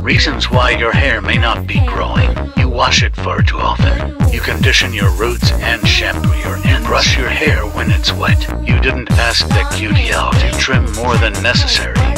Reasons why your hair may not be growing. You wash it far too often. You condition your roots and shampoo your ends. Brush your hair when it's wet. You didn't ask the cutie out to trim more than necessary.